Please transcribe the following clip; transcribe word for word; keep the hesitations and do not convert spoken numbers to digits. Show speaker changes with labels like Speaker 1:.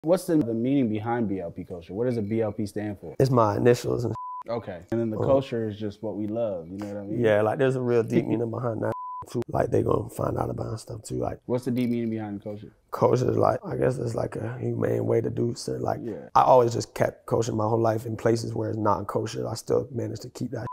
Speaker 1: What's the, the meaning behind B L P Kosher? What does a B L P stand for?
Speaker 2: It's my initials. And
Speaker 1: okay. And then the uh, kosher is just what we love, you know what I mean?
Speaker 2: Yeah, like there's a real deep meaning behind that too. Like they gonna find out about stuff too. Like,
Speaker 1: what's the deep meaning behind kosher?
Speaker 2: Kosher is like, I guess it's like a humane way to do so. Like,
Speaker 1: yeah.
Speaker 2: I always just kept kosher my whole life in places where it's not kosher. I still managed to keep that